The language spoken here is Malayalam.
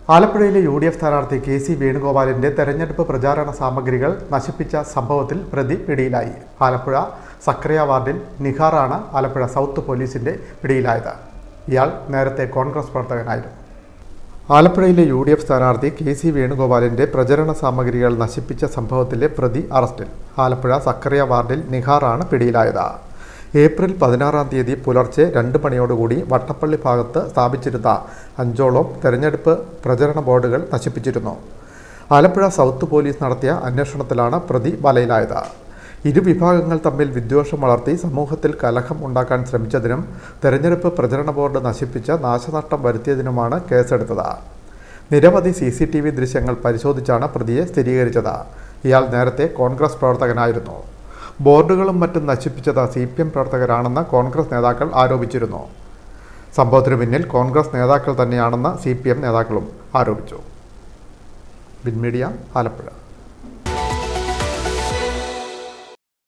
ആലപ്പുഴയിലെ യു.ഡി.എഫ് സ്ഥാനാർത്ഥി കെ.സി. വേണുഗോപാലിന്റെ തെരഞ്ഞെടുപ്പ് പ്രചാരണ സാമഗ്രികൾ നശിപ്പിച്ച സംഭവത്തിൽ പ്രതി പിടിയിലായി. ആലപ്പുഴ സക്രിയ വാർഡിൽ നിഹാറാണ് ആലപ്പുഴ സൗത്ത് പോലീസിന്റെ പിടിയിലായത്. ഇയാൾ നേരത്തെ കോൺഗ്രസ് പ്രവർത്തകനായിരുന്നു. ആലപ്പുഴയിലെ യു.ഡി.എഫ് സ്ഥാനാർത്ഥി കെ.സി. വേണുഗോപാലിന്റെ പ്രചരണ സാമഗ്രികൾ നശിപ്പിച്ച സംഭവത്തിലെ പ്രതി അറസ്റ്റിൽ. ആലപ്പുഴ സക്രിയ വാർഡിൽ നിഹാറാണ് പിടിയിലായത്. ഏപ്രിൽ 16-ാം തീയതി പുലർച്ചെ 2 മണിയോടുകൂടി വട്ടപ്പള്ളി ഭാഗത്ത് സ്ഥാപിച്ചിരുന്ന 5ഓളം തെരഞ്ഞെടുപ്പ് പ്രചരണ ബോർഡുകൾ നശിപ്പിച്ചിരുന്നു. ആലപ്പുഴ സൗത്ത് പോലീസ് നടത്തിയ അന്വേഷണത്തിലാണ് പ്രതി വലയിലായത്. ഇരുവിഭാഗങ്ങൾ തമ്മിൽ വിദ്വേഷം വളർത്തി സമൂഹത്തിൽ കലഹം ഉണ്ടാക്കാൻ ശ്രമിച്ചതിനും തെരഞ്ഞെടുപ്പ് പ്രചരണ ബോർഡ് നശിപ്പിച്ച് നാശനഷ്ടം വരുത്തിയതിനുമാണ് കേസെടുത്തത്. നിരവധി CCTV ദൃശ്യങ്ങൾ പരിശോധിച്ചാണ് പ്രതിയെ സ്ഥിരീകരിച്ചത്. ഇയാൾ നേരത്തെ കോൺഗ്രസ് പ്രവർത്തകനായിരുന്നു. ബോർഡുകളും മറ്റും നശിപ്പിച്ചത് CPM പ്രവർത്തകരാണെന്ന് കോൺഗ്രസ് നേതാക്കൾ ആരോപിച്ചിരുന്നു. സംഭവത്തിന് പിന്നിൽ കോൺഗ്രസ് നേതാക്കൾ തന്നെയാണെന്ന് CPM നേതാക്കളും ആരോപിച്ചു. വിൻമീഡിയ, ആലപ്പുഴ.